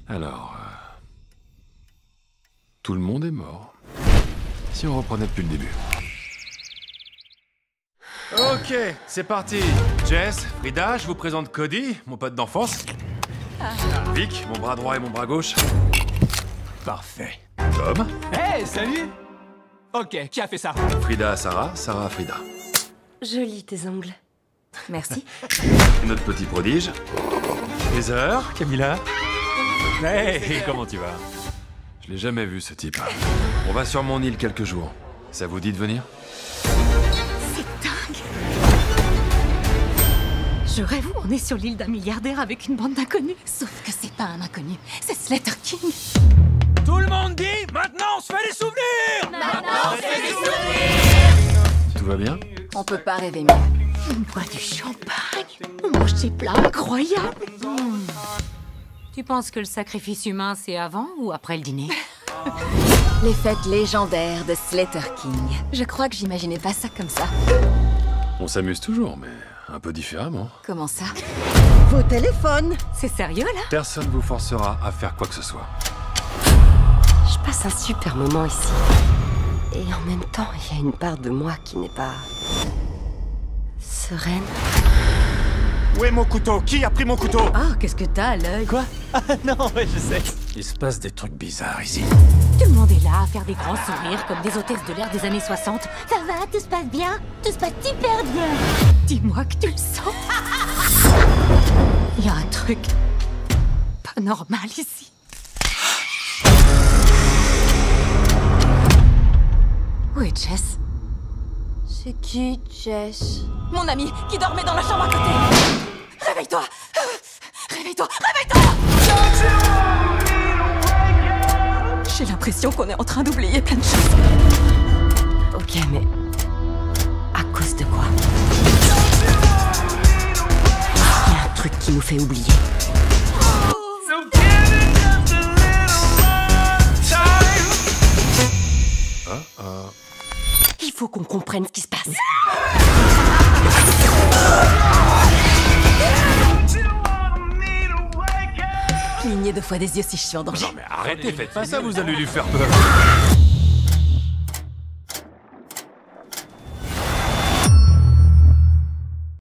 Alors... tout le monde est mort. Si on reprenait depuis le début. Ok, c'est parti. Jess, Frida, je vous présente Cody, mon pote d'enfance. Vic, mon bras droit et mon bras gauche. Parfait. Tom. Hey, salut! Ok, qui a fait ça? Frida à Sarah, Sarah à Frida. Jolis tes ongles. Merci. Notre petit prodige. Heather, Camilla. Hey, comment tu vas? Je l'ai jamais vu ce type. On va sur mon île quelques jours. Ça vous dit de venir? C'est dingue. Je rêve où on est sur l'île d'un milliardaire avec une bande d'inconnus. Sauf que c'est pas un inconnu, c'est Slater King. Tout le monde dit, maintenant on se fait des souvenirs! Maintenant on se fait des souvenirs. Tout va bien? On peut pas rêver mieux. On boit du champagne, on mange des plats incroyables. Tu penses que le sacrifice humain, c'est avant ou après le dîner? Les fêtes légendaires de Slater King. Je crois que j'imaginais pas ça comme ça. On s'amuse toujours, mais un peu différemment. Comment ça? Vos téléphones. C'est sérieux, là? Personne vous forcera à faire quoi que ce soit. Je passe un super moment ici. Et en même temps, il y a une part de moi qui n'est pas... sereine. Où est mon couteau? Qui a pris mon couteau? Oh, qu'est-ce que t'as à l'œil? Quoi? Ah non, ouais, je sais. Il se passe des trucs bizarres ici. Tout le monde est là à faire des grands sourires comme des hôtesses de l'air des années 60. Ça va, tout se passe bien? Tout se passe super bien. Dis-moi que tu le sens. Il y a un truc pas normal ici. Où est Jess? C'est qui, Jess? Mon ami qui dormait dans la chambre à côté. Réveille-toi. Réveille-toi. Réveille-toi. J'ai l'impression qu'on est en train d'oublier plein de choses. Ok, mais... à cause de quoi? Il y a un truc qui nous fait oublier. Il faut qu'on comprenne ce qui se passe. Clignez 2 fois des yeux si je suis en danger. Non mais arrêtez, faites pas ça, vous allez lui faire peur.